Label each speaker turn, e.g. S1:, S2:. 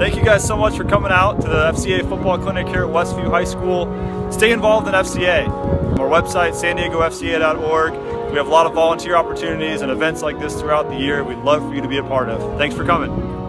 S1: Thank you guys so much for coming out to the FCA football clinic here at Westview High School. Stay involved in FCA. Our website, sandiegofca.org. We have a lot of volunteer opportunities and events like this throughout the year. We'd love for you to be a part of. Thanks for coming.